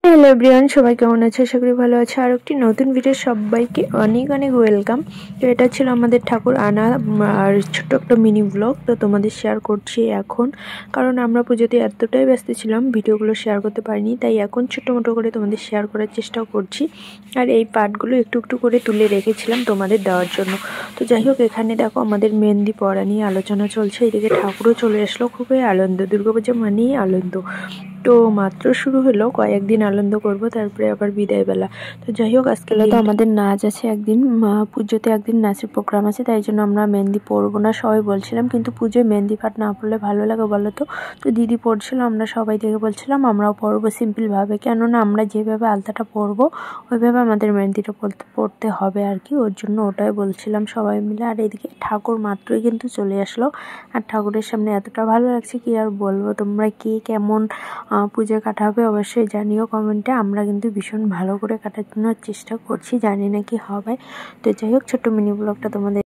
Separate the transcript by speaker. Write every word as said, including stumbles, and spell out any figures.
Speaker 1: Hello everyone, সবাই কেমন আছে? আশা করি ভালো আছে। আর একটি নতুন ভিডিও সবাইকে অনেক অনেক ওয়েলকাম। তো এটা ছিল আমাদের ঠাকুর আনা আর ছোট্ট একটা মিনি ব্লগ, তো তোমাদের শেয়ার করছি এখন, কারণ আমরা পুজোতে এতটাই ব্যস্ত ছিলাম ভিডিওগুলো শেয়ার করতে পারিনি, তাই এখন ছোটো মোটো করে তোমাদের শেয়ার করার চেষ্টাও করছি। আর এই পার্টগুলো একটু একটু করে তুলে রেখেছিলাম তোমাদের দেওয়ার জন্য। তো যাই হোক, এখানে দেখো আমাদের মেহেন্দি পড়া নিয়ে আলোচনা চলছে, এদিকে ঠাকুরও চলে আসলো। খুবই আনন্দ, দুর্গাপূজা মানেই আনন্দ। তো মাত্র শুরু হলো, কয়েকদিন আনন্দ করব, তারপরে আবার বিদায় বেলা। তো যাই হোক, আজকে তো আমাদের নাচ আছে, একদিন পুজোতে একদিন নাচের প্রোগ্রাম আছে, তাই জন্য আমরা মেহেন্দি পরবো না সবাই বলছিলাম, কিন্তু পুজোয় মেহেন্দি পাট না পরলে ভালো লাগে বলো তো? তো দিদি পড়ছিল, আমরা সবাই দেখে বলছিলাম আমরাও পরবো সিম্পলভাবে, কেননা আমরা যেভাবে আলতাটা পরবো ওইভাবে আমাদের মেহেন্দিটা পরতে পড়তে হবে আর কি, ওর জন্য ওটাই বলছিলাম সবাই মিলে। আর এদিকে ঠাকুর মাত্রই কিন্তু চলে আসলো, আর ঠাকুরের সামনে এতটা ভালো লাগছে কি আর বলবো। তোমরা কে কেমন পূজা কাটাবে অবশ্যই জানিও কমেন্টে। আমরা কিন্তু ভীষণ ভালো করে কাটানোর চেষ্টা করছি, জানি না কি হবে। তো যাই হোক, ছোট্ট মিনি ব্লগটা তোমাদের